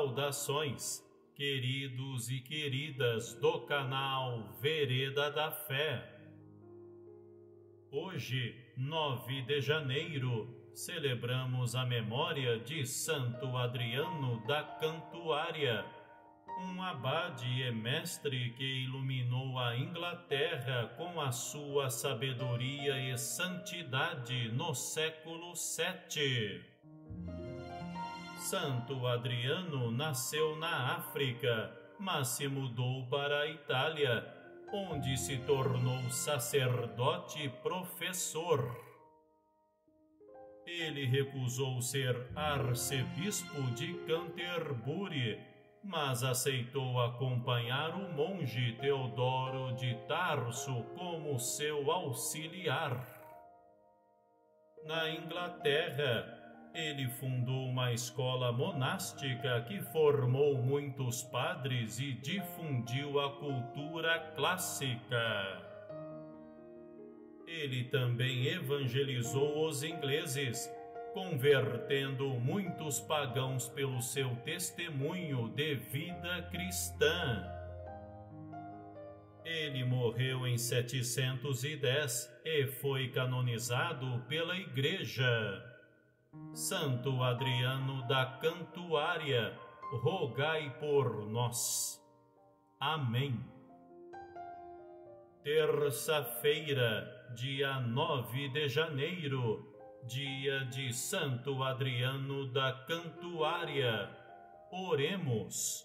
Saudações, queridos e queridas do canal Vereda da Fé. Hoje, 9 de janeiro, celebramos a memória de Santo Adriano da Cantuária, um abade e mestre que iluminou a Inglaterra com a sua sabedoria e santidade no século VII. Santo Adriano nasceu na África, mas se mudou para a Itália, onde se tornou sacerdote e professor. Ele recusou ser arcebispo de Canterbury, mas aceitou acompanhar o monge Teodoro de Tarso como seu auxiliar. Na Inglaterra, ele fundou uma escola monástica que formou muitos padres e difundiu a cultura clássica. Ele também evangelizou os ingleses, convertendo muitos pagãos pelo seu testemunho de vida cristã. Ele morreu em 710 e foi canonizado pela Igreja. Santo Adriano da Cantuária, rogai por nós. Amém. Terça-feira, dia 9 de janeiro, dia de Santo Adriano da Cantuária. Oremos.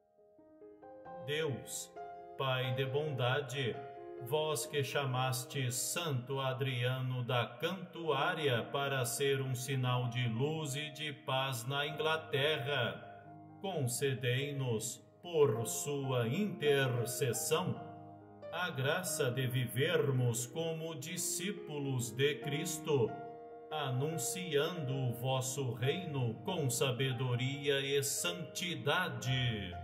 Deus, Pai de bondade, vós que chamastes Santo Adriano da Cantuária para ser um sinal de luz e de paz na Inglaterra, concedei-nos, por sua intercessão, a graça de vivermos como discípulos de Cristo, anunciando o vosso reino com sabedoria e santidade.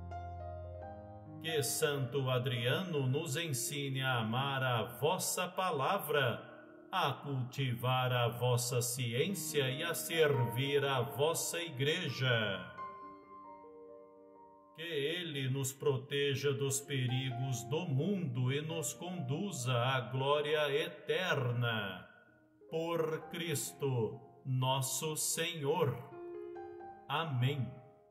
Que Santo Adriano nos ensine a amar a vossa palavra, a cultivar a vossa ciência e a servir a vossa Igreja. Que Ele nos proteja dos perigos do mundo e nos conduza à glória eterna. Por Cristo, nosso Senhor. Amém.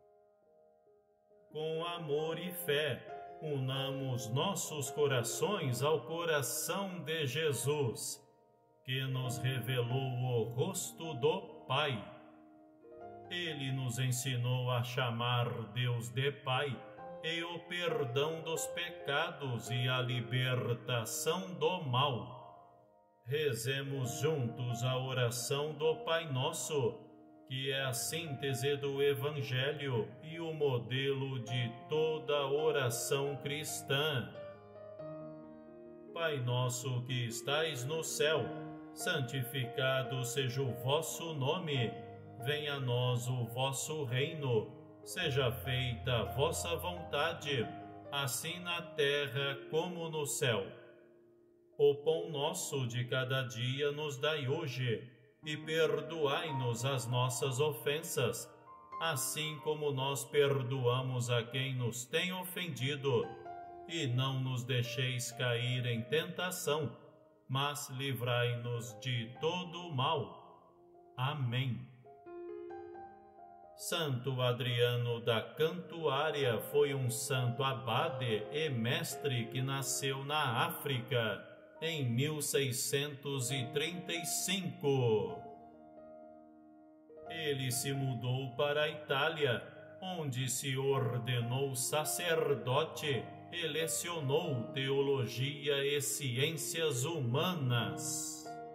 Com amor e fé, unamos nossos corações ao coração de Jesus, que nos revelou o rosto do Pai. Ele nos ensinou a chamar Deus de Pai e o perdão dos pecados e a libertação do mal. Rezemos juntos a oração do Pai Nosso, que é a síntese do Evangelho e o modelo de toda oração cristã. Pai nosso que estais no céu, santificado seja o vosso nome. Venha a nós o vosso reino. Seja feita a vossa vontade, assim na terra como no céu. O pão nosso de cada dia nos dai hoje, e perdoai-nos as nossas ofensas, assim como nós perdoamos a quem nos tem ofendido. E não nos deixeis cair em tentação, mas livrai-nos de todo o mal. Amém. Santo Adriano da Cantuária foi um santo abade e mestre que nasceu na África em 1635. Ele se mudou para a Itália, onde se ordenou sacerdote e lecionou teologia e ciências humanas.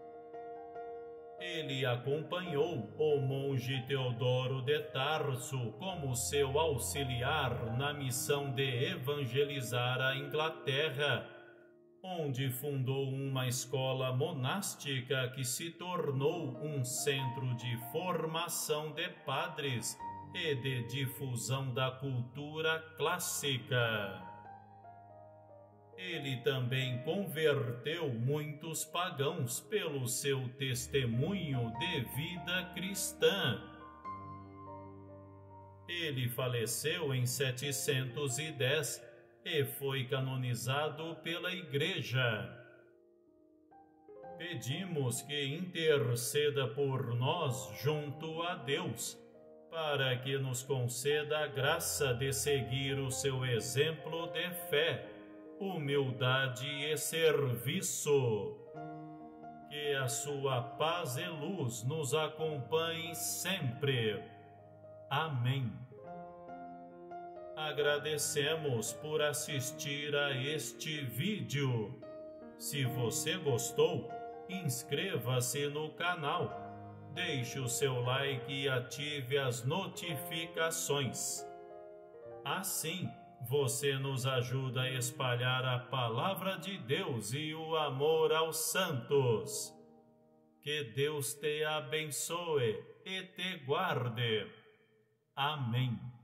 Ele acompanhou o monge Teodoro de Tarso como seu auxiliar na missão de evangelizar a Inglaterra, onde fundou uma escola monástica que se tornou um centro de formação de padres e de difusão da cultura clássica. Ele também converteu muitos pagãos pelo seu testemunho de vida cristã. Ele faleceu em 710 e foi canonizado pela Igreja. Pedimos que interceda por nós junto a Deus, para que nos conceda a graça de seguir o seu exemplo de fé, humildade e serviço. Que a sua paz e luz nos acompanhe sempre. Amém. Agradecemos por assistir a este vídeo. Se você gostou, inscreva-se no canal, deixe o seu like e ative as notificações. Assim, você nos ajuda a espalhar a palavra de Deus e o amor aos santos. Que Deus te abençoe e te guarde. Amém.